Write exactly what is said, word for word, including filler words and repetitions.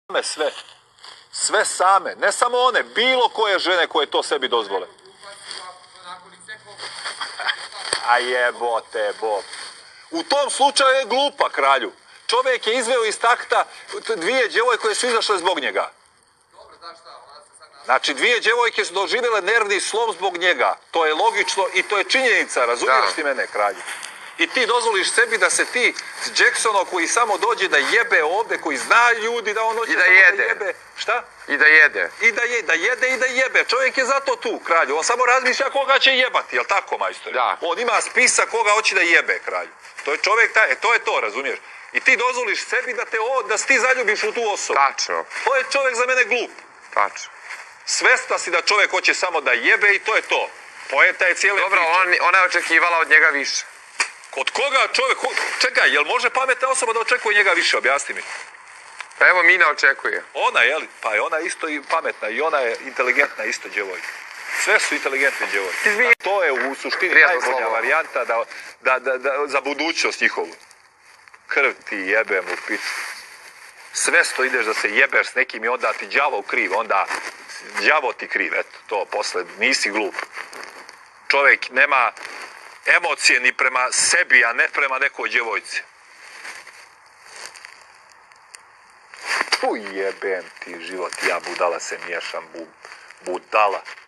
sve. Sve same. Ne samo one, bilo koje žene koje to sebi dozvole. A jebote, Bog. U tom slučaju je glupa, kralju. Čovjek je izveo iz takta dvije djevojke koje su izašle zbog njega. Znači, dvije djevojke su doživjele nervni slom zbog njega. To je logično i to je činjenica, razumiješ ti mene, kralju? I ti dozvoliš sebi da se ti s Jacksonom koji samo dođe da jebe ovdje, koji zna ljudi da on hoće da samo jede. da jebe. Šta? I da jede. I da, je, da jede i da jebe. Čovjek je zato tu, kralju. On samo razmišlja koga će jebati, jel tako, majstore? Da. On ima spisak koga hoće da jebe, kralju. To je čovjek taj, e, to je to, razumiješ? I ti dozvoliš sebi da te o, da ti zaljubiš u tu osobu. Tačno. To je čovjek za mene glup. Tačno. Svesna si da čovjek hoće samo da jebe i to je to. Poenta je cijele Dobro, priče. on, ona je očekivala od njega više. Od koga čovjek... Čekaj, jel može pametna osoba da očekuje njega više? Objasni mi. Pa evo Mina očekuje. Ona, jel? Pa je ona isto i pametna i ona je inteligentna isto djevojka. Sve su inteligentne djevojke. Izvini. To je u suštini Prijatno najbolja slovo. varijanta da, da, da, da, za budućnost njihovu. Krv ti jebem u piču. Svesto ideš da se jebeš s nekim i onda ti đavo kriv, onda đavo ti kriv, eto, to posle, nisi glup. Čovjek nema emocije ni prema sebi, a ne prema nekoj djevojci. Tu jebem ti život, ja budala se miješam, bu, budala.